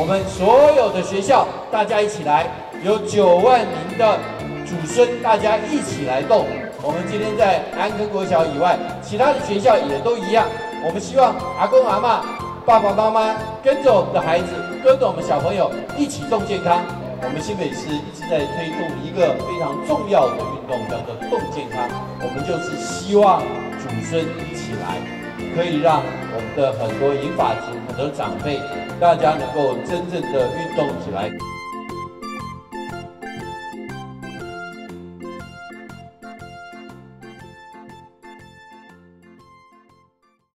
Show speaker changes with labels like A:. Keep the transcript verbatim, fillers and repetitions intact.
A: 我们所有的学校大家一起来，有九万名的祖孙，大家一起来动。我们今天在安坑国小以外，其他的学校也都一样。我们希望阿公阿嬷、爸爸妈妈跟着我们的孩子，跟着我们小朋友一起动健康。我们新北市一直在推动一个非常重要的运动，叫做动健康。我们就是希望祖孙一起来，可以让我们的很多银发族、很多长辈，大家能够真正的运动起来。